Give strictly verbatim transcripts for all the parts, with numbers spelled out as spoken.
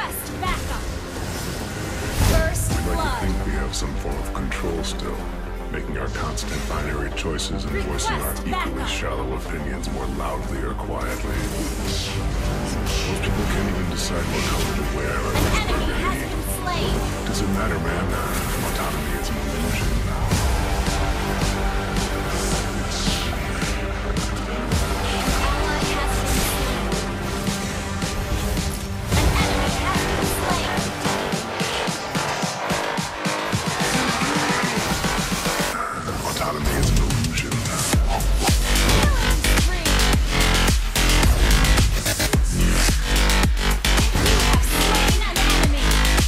Request backup. First We'd like to blood. think we have some form of control still, making our constant binary choices and voicing our Request equally backup. shallow opinions more loudly or quietly. Most people can't even decide what color to wear or An which enemy burger to has eat. been slain. Does it matter, man? Autonomy is an illusion. Ally has been slain. An enemy has been slain. Autonomy is an illusion. Killing spree. You have slain an enemy.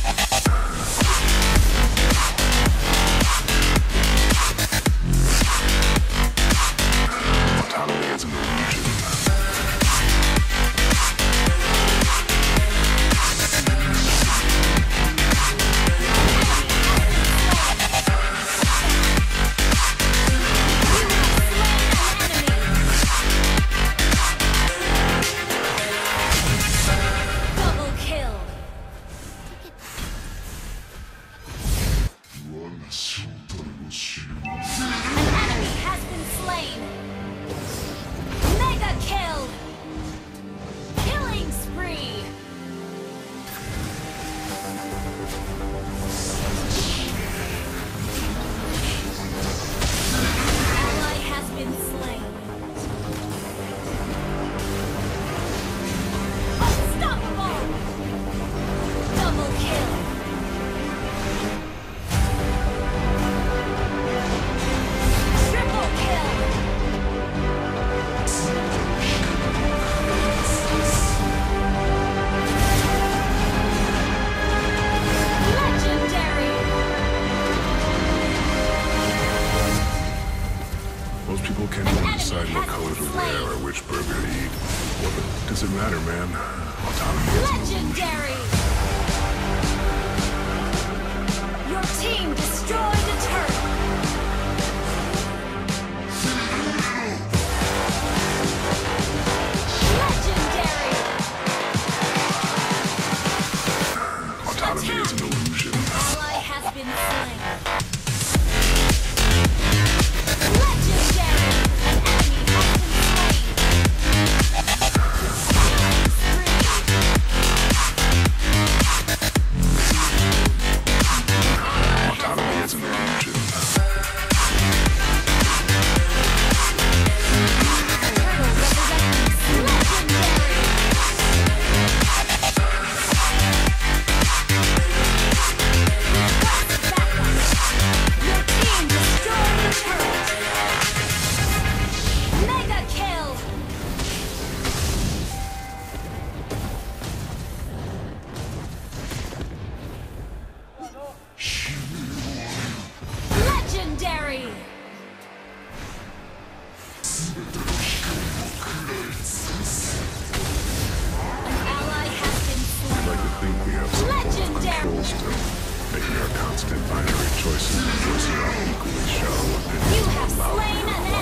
Autonomy is an illusion. Double kill. An enemy has been slain. Mega kill. Killing spree. Ally has been slain. Unstoppable. Double kill. Triple kill. Legendary. Most people can't An even enemy decide what has color been to wear slain. or which burger to eat. What does it matter, man? Autonomy is an illusion. Legendary. Your team destroyed a turret. Legendary. Autonomy is an illusion. Ally has been slain. Legendary. An enemy has been slain. Autonomy is an illusion. Turtle representing legendary. Your team destroyed the turret. Mega kill. Legendary. An ally has been We'd slain. like to think we have some form of Legendary. control still, making our constant binary choices and voicing our equally shallow opinions You more have loudly slain or an